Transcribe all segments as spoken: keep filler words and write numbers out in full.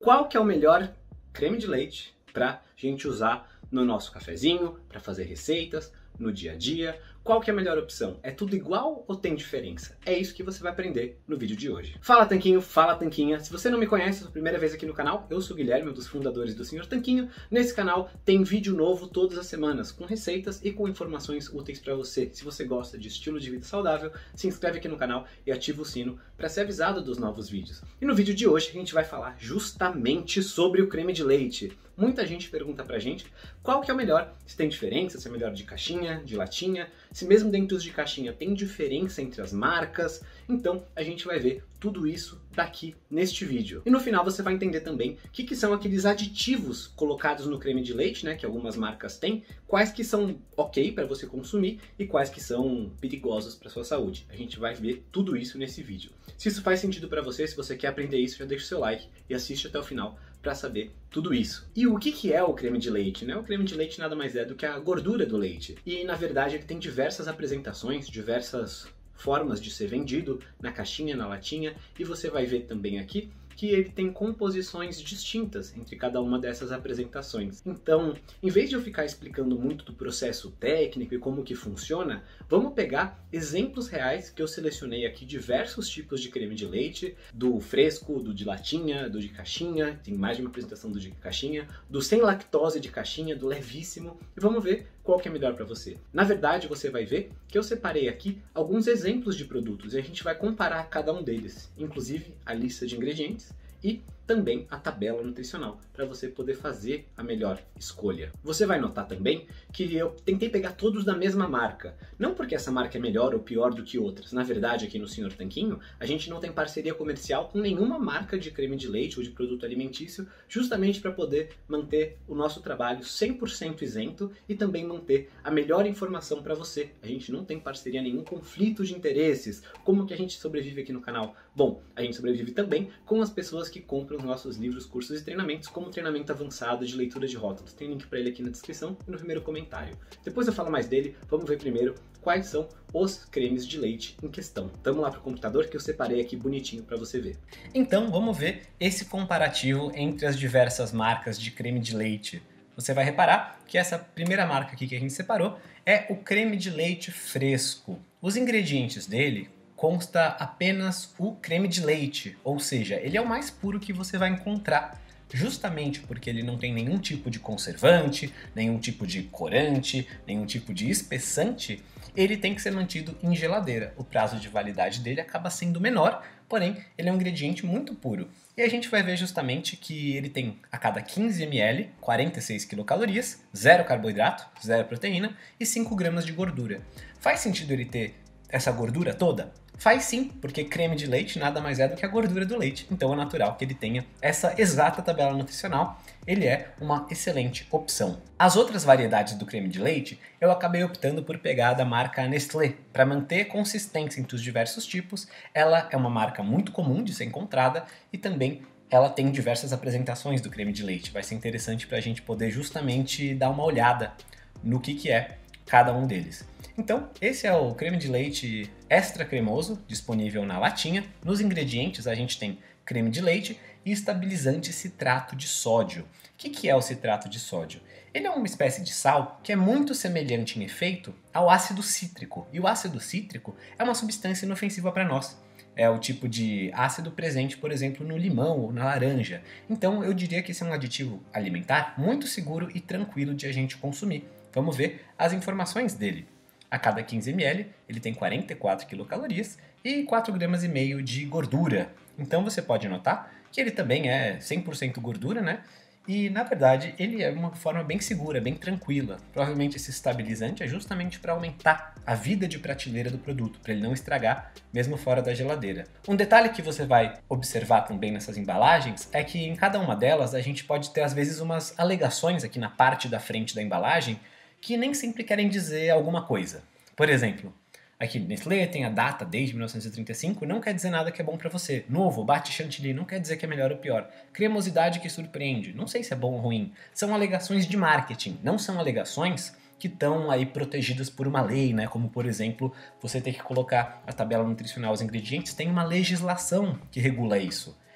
qual que é o melhor creme de leite para gente usar no nosso cafezinho, para fazer receitas, no dia a dia. Qual que é a melhor opção? É tudo igual ou tem diferença? É isso que você vai aprender no vídeo de hoje. Fala Tanquinho, fala Tanquinha. Se você não me conhece, é a primeira vez aqui no canal, eu sou o Guilherme, um dos fundadores do Senhor Tanquinho. Nesse canal tem vídeo novo todas as semanas, com receitas e com informações úteis para você. Se você gosta de estilo de vida saudável, se inscreve aqui no canal e ativa o sino para ser avisado dos novos vídeos. E no vídeo de hoje a gente vai falar justamente sobre o creme de leite. Muita gente pergunta pra gente qual que é o melhor, se tem diferença, se é melhor de caixinha, de latinha, se mesmo dentro de caixinha tem diferença entre as marcas. Então a gente vai ver tudo isso daqui neste vídeo. E no final você vai entender também o que, que são aqueles aditivos colocados no creme de leite, né, que algumas marcas têm, quais que são ok para você consumir e quais que são perigosos para sua saúde. A gente vai ver tudo isso nesse vídeo. Se isso faz sentido para você, se você quer aprender isso, já deixa o seu like e assiste até o final para saber tudo isso. E o que, que é o creme de leite, né? O creme de leite nada mais é do que a gordura do leite. E na verdade ele tem diversas apresentações, diversas formas de ser vendido na caixinha, na latinha, e você vai ver também aqui que ele tem composições distintas entre cada uma dessas apresentações. Então, em vez de eu ficar explicando muito do processo técnico e como que funciona, vamos pegar exemplos reais que eu selecionei aqui, diversos tipos de creme de leite, do fresco, do de latinha, do de caixinha, tem mais de uma apresentação do de caixinha, do sem lactose de caixinha, do levíssimo, e vamos ver qual que é melhor para você. Na verdade, você vai ver que eu separei aqui alguns exemplos de produtos e a gente vai comparar cada um deles, inclusive a lista de ingredientes e também a tabela nutricional, para você poder fazer a melhor escolha. Você vai notar também que eu tentei pegar todos da mesma marca, não porque essa marca é melhor ou pior do que outras. Na verdade, aqui no Senhor Tanquinho, a gente não tem parceria comercial com nenhuma marca de creme de leite ou de produto alimentício, justamente para poder manter o nosso trabalho cem por cento isento e também manter a melhor informação para você. A gente não tem parceria, nenhum conflito de interesses. Como que a gente sobrevive aqui no canal? Bom, a gente sobrevive também com as pessoas que compram os nossos livros, cursos e treinamentos, como treinamento avançado de leitura de rótulos. Tem link para ele aqui na descrição e no primeiro comentário. Depois eu falo mais dele, vamos ver primeiro quais são os cremes de leite em questão. Vamos lá para o computador que eu separei aqui bonitinho para você ver. Então vamos ver esse comparativo entre as diversas marcas de creme de leite. Você vai reparar que essa primeira marca aqui que a gente separou é o creme de leite fresco. Os ingredientes dele consta apenas o creme de leite, ou seja, ele é o mais puro que você vai encontrar, justamente porque ele não tem nenhum tipo de conservante, nenhum tipo de corante, nenhum tipo de espessante. Ele tem que ser mantido em geladeira. O prazo de validade dele acaba sendo menor, porém ele é um ingrediente muito puro. E a gente vai ver justamente que ele tem a cada quinze mililitros, quarenta e seis quilocalorias, zero carboidrato, zero proteína e cinco gramas de gordura. Faz sentido ele ter essa gordura toda? Faz sim, porque creme de leite nada mais é do que a gordura do leite, então é natural que ele tenha essa exata tabela nutricional. Ele é uma excelente opção. As outras variedades do creme de leite, eu acabei optando por pegar da marca Nestlé, para manter consistência entre os diversos tipos. Ela é uma marca muito comum de ser encontrada e também ela tem diversas apresentações do creme de leite. Vai ser interessante para a gente poder justamente dar uma olhada no que, que é cada um deles. Então, esse é o creme de leite extra cremoso, disponível na latinha. Nos ingredientes a gente tem creme de leite e estabilizante citrato de sódio. O que, que é o citrato de sódio? Ele é uma espécie de sal que é muito semelhante em efeito ao ácido cítrico. E o ácido cítrico é uma substância inofensiva para nós. É o tipo de ácido presente, por exemplo, no limão ou na laranja. Então, eu diria que esse é um aditivo alimentar muito seguro e tranquilo de a gente consumir. Vamos ver as informações dele. A cada quinze mililitros ele tem quarenta e quatro quilocalorias e quatro gramas e meio de gordura. Então você pode notar que ele também é cem por cento gordura, né? E na verdade ele é uma forma bem segura, bem tranquila. Provavelmente esse estabilizante é justamente para aumentar a vida de prateleira do produto, para ele não estragar mesmo fora da geladeira. Um detalhe que você vai observar também nessas embalagens é que em cada uma delas a gente pode ter às vezes umas alegações aqui na parte da frente da embalagem que nem sempre querem dizer alguma coisa. Por exemplo, aqui Nestlé tem a data desde mil novecentos e trinta e cinco, não quer dizer nada que é bom para você. Novo, bate chantilly, não quer dizer que é melhor ou pior. Cremosidade que surpreende, não sei se é bom ou ruim. São alegações de marketing, não são alegações que estão aí protegidas por uma lei, né? Como por exemplo, você ter que colocar a tabela nutricional, os ingredientes, tem uma legislação que regula isso.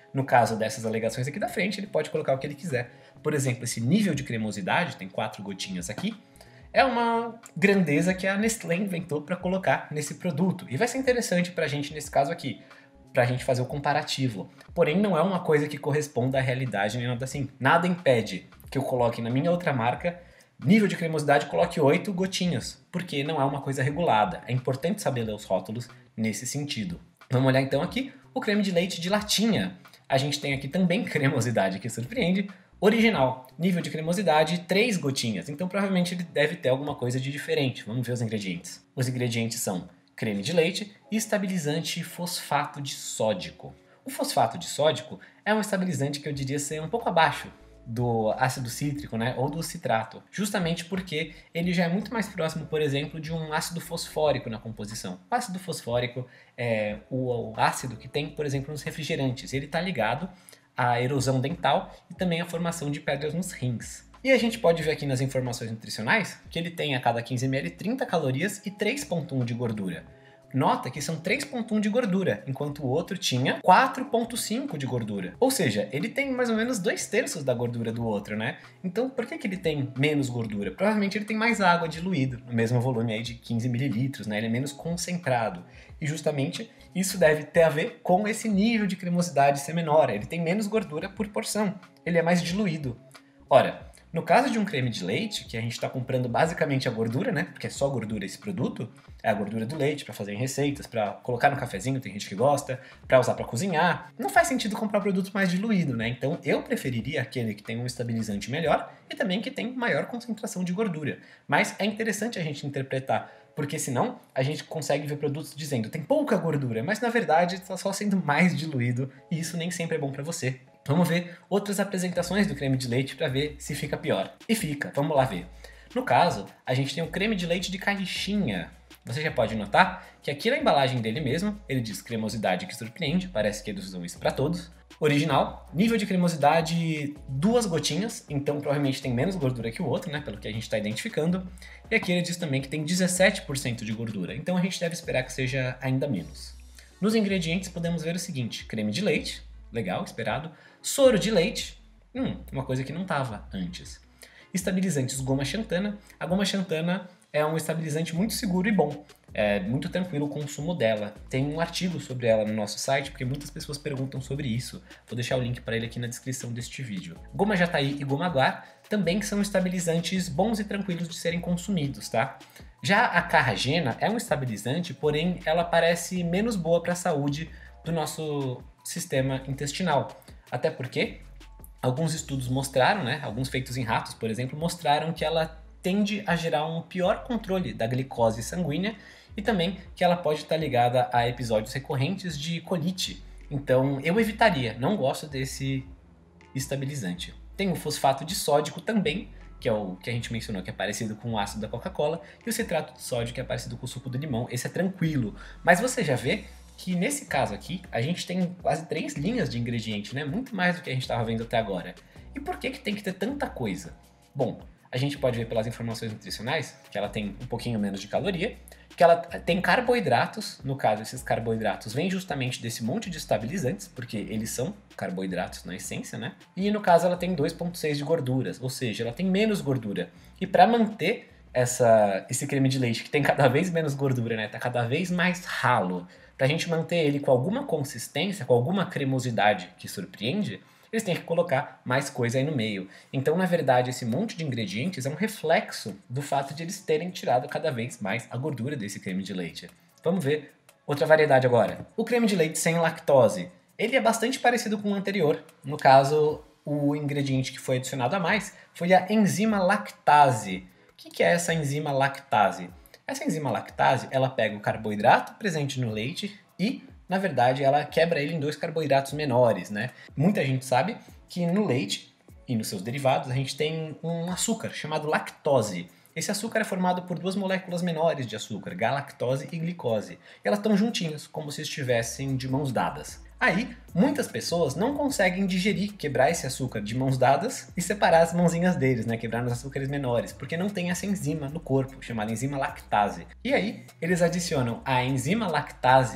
No caso dessas alegações aqui da frente, ele pode colocar o que ele quiser. Por exemplo, esse nível de cremosidade, tem quatro gotinhas aqui, é uma grandeza que a Nestlé inventou para colocar nesse produto. E vai ser interessante para a gente nesse caso aqui, para a gente fazer o comparativo. Porém, não é uma coisa que corresponda à realidade nem nada assim. Nada impede que eu coloque na minha outra marca, nível de cremosidade, coloque oito gotinhas, porque não é uma coisa regulada. É importante saber ler os rótulos nesse sentido. Vamos olhar então aqui o creme de leite de latinha. A gente tem aqui também cremosidade que surpreende. Original, nível de cremosidade, três gotinhas. Então provavelmente ele deve ter alguma coisa de diferente. Vamos ver os ingredientes. Os ingredientes são creme de leite e estabilizante fosfato de sódico. O fosfato de sódico é um estabilizante que eu diria ser um pouco abaixo do ácido cítrico, né, ou do citrato, justamente porque ele já é muito mais próximo, por exemplo, de um ácido fosfórico na composição. O ácido fosfórico é o, o ácido que tem, por exemplo, nos refrigerantes. Ele está ligado à erosão dental e também à formação de pedras nos rins. E a gente pode ver aqui nas informações nutricionais que ele tem a cada quinze mililitros trinta calorias e três vírgula um de gordura. Nota que são três vírgula um de gordura, enquanto o outro tinha quatro vírgula cinco de gordura. Ou seja, ele tem mais ou menos dois terços da gordura do outro, né? Então, por que que ele tem menos gordura? Provavelmente ele tem mais água diluída, no mesmo volume aí de quinze mililitros, né? Ele é menos concentrado. E justamente isso deve ter a ver com esse nível de cremosidade ser menor. Ele tem menos gordura por porção. Ele é mais diluído. Ora, no caso de um creme de leite, que a gente está comprando basicamente a gordura, né? Porque é só gordura esse produto, é a gordura do leite para fazer em receitas, para colocar no cafezinho, tem gente que gosta, para usar para cozinhar. Não faz sentido comprar produto mais diluído, né? Então eu preferiria aquele que tem um estabilizante melhor e também que tem maior concentração de gordura. Mas é interessante a gente interpretar, porque senão a gente consegue ver produtos dizendo tem pouca gordura, mas na verdade está só sendo mais diluído e isso nem sempre é bom para você. Vamos ver outras apresentações do creme de leite para ver se fica pior. E fica, vamos lá ver. No caso, a gente tem o creme de leite de caixinha. Você já pode notar que aqui na embalagem dele mesmo, ele diz cremosidade que surpreende, parece que eles usam isso para todos. Original, nível de cremosidade duas gotinhas, então provavelmente tem menos gordura que o outro, né, pelo que a gente está identificando. E aqui ele diz também que tem dezessete por cento de gordura, então a gente deve esperar que seja ainda menos. Nos ingredientes podemos ver o seguinte, creme de leite, legal, esperado. Soro de leite, hum, uma coisa que não estava antes. Estabilizantes goma xantana. A goma xantana é um estabilizante muito seguro e bom. É muito tranquilo o consumo dela. Tem um artigo sobre ela no nosso site, porque muitas pessoas perguntam sobre isso. Vou deixar o link para ele aqui na descrição deste vídeo. Goma jataí e goma guar também são estabilizantes bons e tranquilos de serem consumidos, tá? Já a carragena é um estabilizante, porém ela parece menos boa para a saúde do nosso sistema intestinal. Até porque alguns estudos mostraram, né, alguns feitos em ratos, por exemplo, mostraram que ela tende a gerar um pior controle da glicose sanguínea e também que ela pode estar ligada a episódios recorrentes de colite. Então eu evitaria, não gosto desse estabilizante. Tem o fosfato de sódico também, que é o que a gente mencionou, que é parecido com o ácido da Coca-Cola, e o citrato de sódio, que é parecido com o suco do limão. Esse é tranquilo, mas você já vê que nesse caso aqui, a gente tem quase três linhas de ingrediente, né? Muito mais do que a gente estava vendo até agora. E por que que tem que ter tanta coisa? Bom, a gente pode ver pelas informações nutricionais que ela tem um pouquinho menos de caloria, que ela tem carboidratos, no caso esses carboidratos vêm justamente desse monte de estabilizantes, porque eles são carboidratos na essência, né? E no caso ela tem dois vírgula seis de gorduras, ou seja, ela tem menos gordura. E para manter essa, esse creme de leite que tem cada vez menos gordura, né? Tá cada vez mais ralo. Para a gente manter ele com alguma consistência, com alguma cremosidade que surpreende, eles têm que colocar mais coisa aí no meio. Então, na verdade, esse monte de ingredientes é um reflexo do fato de eles terem tirado cada vez mais a gordura desse creme de leite. Vamos ver outra variedade agora. O creme de leite sem lactose. Ele é bastante parecido com o anterior. No caso, o ingrediente que foi adicionado a mais foi a enzima lactase. O que é essa enzima lactase? Essa enzima lactase, ela pega o carboidrato presente no leite e, na verdade, ela quebra ele em dois carboidratos menores, né? Muita gente sabe que no leite e nos seus derivados a gente tem um açúcar chamado lactose. Esse açúcar é formado por duas moléculas menores de açúcar, galactose e glicose. E elas estão juntinhas, como se estivessem de mãos dadas. Aí, muitas pessoas não conseguem digerir, quebrar esse açúcar de mãos dadas e separar as mãozinhas deles, né? Quebrar nos açúcares menores, porque não tem essa enzima no corpo, chamada enzima lactase. E aí, eles adicionam a enzima lactase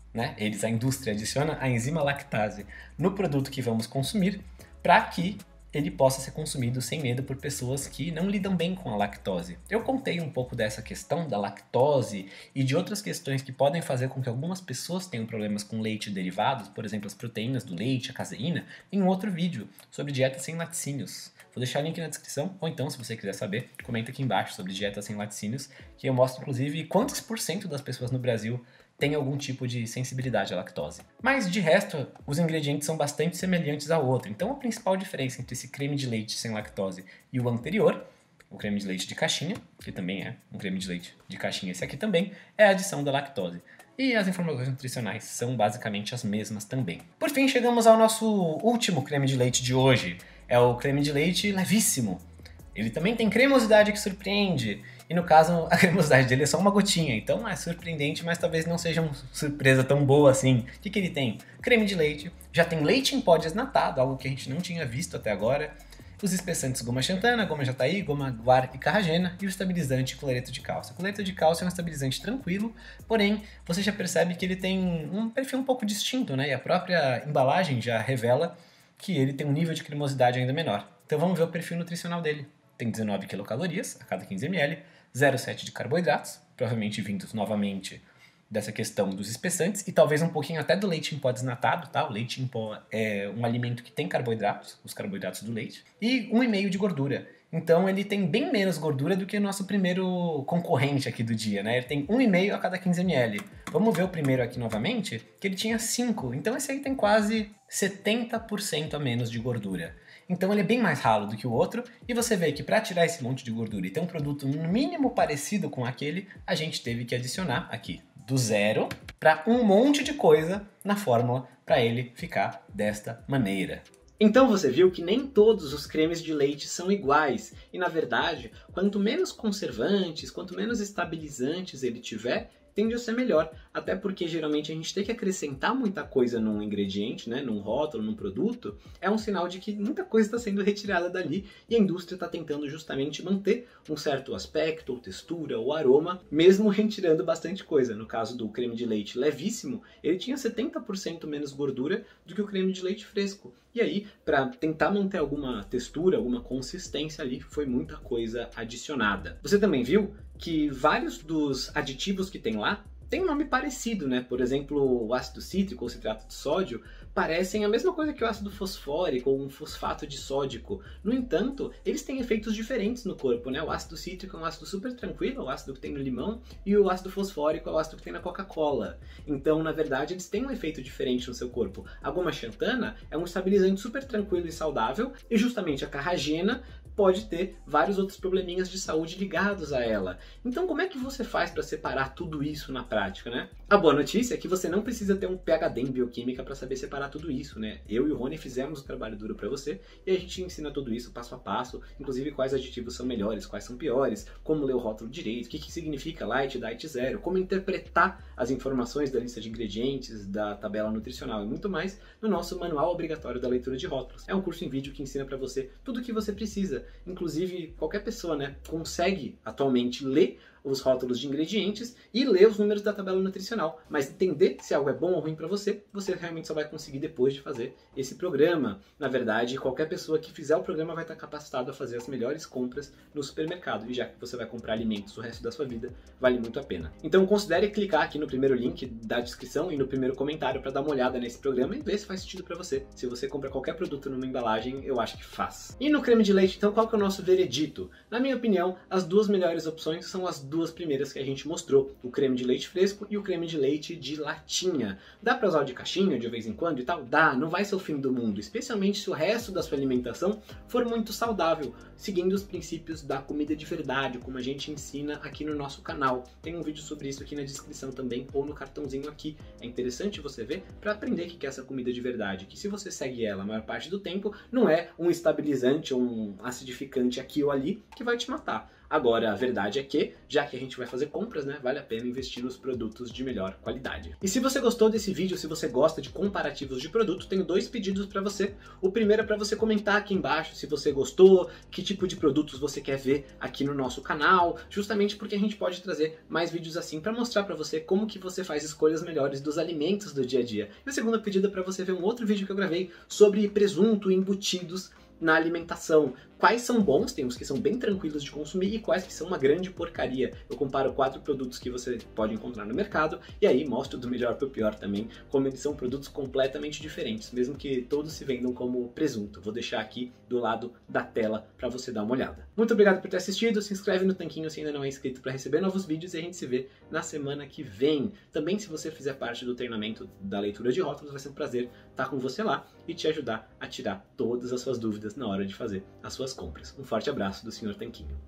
né? Eles, a indústria, adiciona a enzima lactase no produto que vamos consumir para que ele possa ser consumido sem medo por pessoas que não lidam bem com a lactose. Eu contei um pouco dessa questão da lactose e de outras questões que podem fazer com que algumas pessoas tenham problemas com leite e derivados, por exemplo, as proteínas do leite, a caseína, em um outro vídeo sobre dieta sem laticínios. Vou deixar o link na descrição, ou então, se você quiser saber, comenta aqui embaixo sobre dieta sem laticínios, que eu mostro, inclusive, quantos por cento das pessoas no Brasil tem algum tipo de sensibilidade à lactose. Mas, de resto, os ingredientes são bastante semelhantes ao outro. Então, a principal diferença entre esse creme de leite sem lactose e o anterior, o creme de leite de caixinha, que também é um creme de leite de caixinha, esse aqui também, é a adição da lactose. E as informações nutricionais são basicamente as mesmas também. Por fim, chegamos ao nosso último creme de leite de hoje. É o creme de leite levíssimo. Ele também tem cremosidade que surpreende. E no caso, a cremosidade dele é só uma gotinha. Então é surpreendente, mas talvez não seja uma surpresa tão boa assim. O que, que ele tem? Creme de leite. Já tem leite em pó desnatado, algo que a gente não tinha visto até agora. Os espessantes goma xantana, goma jataí, goma guar e carragena. E o estabilizante cloreto de cálcio. O cloreto de cálcio é um estabilizante tranquilo, porém você já percebe que ele tem um perfil um pouco distinto, né? E a própria embalagem já revela que ele tem um nível de cremosidade ainda menor. Então vamos ver o perfil nutricional dele. Tem dezenove quilocalorias a cada quinze mililitros, zero vírgula sete de carboidratos, provavelmente vindos novamente dessa questão dos espessantes, e talvez um pouquinho até do leite em pó desnatado, tá? O leite em pó é um alimento que tem carboidratos, os carboidratos do leite, e um vírgula cinco de gordura. Então ele tem bem menos gordura do que o nosso primeiro concorrente aqui do dia, né? Ele tem um vírgula cinco a cada quinze mililitros. Vamos ver o primeiro aqui novamente, que ele tinha cinco, então esse aí tem quase setenta por cento a menos de gordura. Então ele é bem mais ralo do que o outro, e você vê que para tirar esse monte de gordura e ter um produto no mínimo parecido com aquele, a gente teve que adicionar aqui do zero para um monte de coisa na fórmula para ele ficar desta maneira. Então você viu que nem todos os cremes de leite são iguais, e na verdade, quanto menos conservantes, quanto menos estabilizantes ele tiver, tende a ser melhor, até porque geralmente a gente tem que acrescentar muita coisa num ingrediente, né, num rótulo, num produto, é um sinal de que muita coisa está sendo retirada dali e a indústria está tentando justamente manter um certo aspecto, ou textura, ou aroma, mesmo retirando bastante coisa. No caso do creme de leite levíssimo, ele tinha setenta por cento menos gordura do que o creme de leite fresco. E aí, para tentar manter alguma textura, alguma consistência ali, foi muita coisa adicionada. Você também viu que vários dos aditivos que tem lá tem um nome parecido, né? Por exemplo, o ácido cítrico ou citrato de sódio parecem a mesma coisa que o ácido fosfórico ou um fosfato de sódico. No entanto, eles têm efeitos diferentes no corpo, né? O ácido cítrico é um ácido super tranquilo, o ácido que tem no limão, e o ácido fosfórico é o ácido que tem na Coca-Cola. Então, na verdade, eles têm um efeito diferente no seu corpo. A goma xantana é um estabilizante super tranquilo e saudável, e justamente a carragena pode ter vários outros probleminhas de saúde ligados a ela. Então como é que você faz para separar tudo isso na prática, né? A boa notícia é que você não precisa ter um P H D em bioquímica para saber separar tudo isso, né? Eu e o Rony fizemos o trabalho duro para você e a gente ensina tudo isso passo a passo, inclusive quais aditivos são melhores, quais são piores, como ler o rótulo direito, o que, que significa light, diet zero, como interpretar as informações da lista de ingredientes, da tabela nutricional e muito mais no nosso manual obrigatório da leitura de rótulos. É um curso em vídeo que ensina para você tudo o que você precisa. Inclusive, qualquer pessoa, né, consegue atualmente ler os rótulos de ingredientes e ler os números da tabela nutricional. Mas entender se algo é bom ou ruim para você, você realmente só vai conseguir depois de fazer esse programa. Na verdade, qualquer pessoa que fizer o programa vai estar capacitado a fazer as melhores compras no supermercado. E já que você vai comprar alimentos o resto da sua vida, vale muito a pena. Então considere clicar aqui no primeiro link da descrição e no primeiro comentário para dar uma olhada nesse programa e ver se faz sentido para você. Se você compra qualquer produto numa embalagem, eu acho que faz. E no creme de leite, então, qual que é o nosso veredito? Na minha opinião, as duas melhores opções são as duas primeiras que a gente mostrou, o creme de leite fresco e o creme de leite de latinha. Dá para usar o de caixinha de vez em quando e tal? Dá, não vai ser o fim do mundo, especialmente se o resto da sua alimentação for muito saudável, seguindo os princípios da comida de verdade, como a gente ensina aqui no nosso canal. Tem um vídeo sobre isso aqui na descrição também, ou no cartãozinho aqui. É interessante você ver para aprender o que é essa comida de verdade, que se você segue ela a maior parte do tempo, não é um estabilizante ou um acidificante aqui ou ali que vai te matar. Agora, a verdade é que, já que a gente vai fazer compras, né, vale a pena investir nos produtos de melhor qualidade. E se você gostou desse vídeo, se você gosta de comparativos de produto, tenho dois pedidos para você. O primeiro é para você comentar aqui embaixo se você gostou, que tipo de produtos você quer ver aqui no nosso canal, justamente porque a gente pode trazer mais vídeos assim para mostrar para você como que você faz escolhas melhores dos alimentos do dia a dia. E o segundo pedido é para você ver um outro vídeo que eu gravei sobre presunto e embutidos na alimentação. Quais são bons, tem uns que são bem tranquilos de consumir e quais que são uma grande porcaria. Eu comparo quatro produtos que você pode encontrar no mercado e aí mostro do melhor para o pior também, como eles são produtos completamente diferentes, mesmo que todos se vendam como presunto. Vou deixar aqui do lado da tela para você dar uma olhada. Muito obrigado por ter assistido, se inscreve no Tanquinho se ainda não é inscrito para receber novos vídeos e a gente se vê na semana que vem. Também, se você fizer parte do treinamento da leitura de rótulos, vai ser um prazer estar com você lá e te ajudar a tirar todas as suas dúvidas na hora de fazer as suas compras. Um forte abraço do senhor Tanquinho.